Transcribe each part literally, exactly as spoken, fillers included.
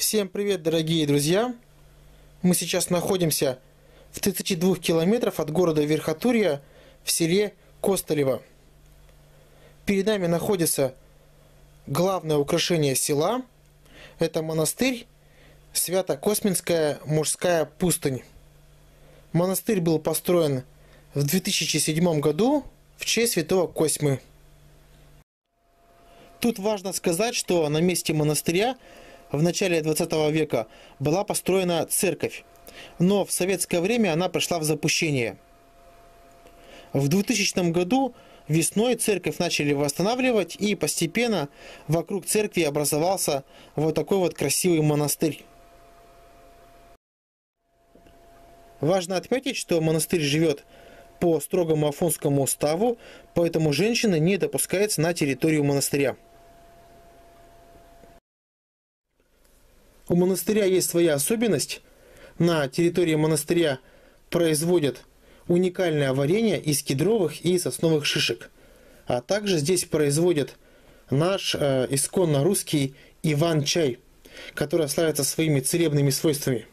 Всем привет, дорогие друзья! Мы сейчас находимся в тридцати двух километрах от города Верхотурье в селе Костолево. Перед нами находится главное украшение села. Это монастырь Свято-Косминская мужская пустынь. Монастырь был построен в две тысячи седьмом году в честь святого Косьмы. Тут важно сказать, что на месте монастыря в начале двадцатого века была построена церковь, но в советское время она пришла в запустение. В двухтысячном году весной церковь начали восстанавливать, и постепенно вокруг церкви образовался вот такой вот красивый монастырь. Важно отметить, что монастырь живет по строгому Афонскому уставу, поэтому женщины не допускаются на территорию монастыря. У монастыря есть своя особенность. На территории монастыря производят уникальное варенье из кедровых и сосновых шишек. А также здесь производят наш э, исконно русский Иван-чай, который славится своими целебными свойствами.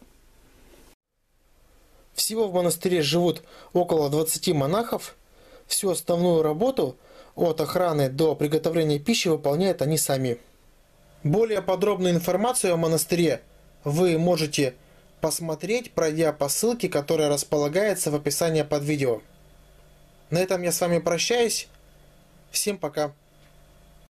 Всего в монастыре живут около двадцати монахов. Всю основную работу от охраны до приготовления пищи выполняют они сами. Более подробную информацию о монастыре вы можете посмотреть, пройдя по ссылке, которая располагается в описании под видео. На этом я с вами прощаюсь. Всем пока.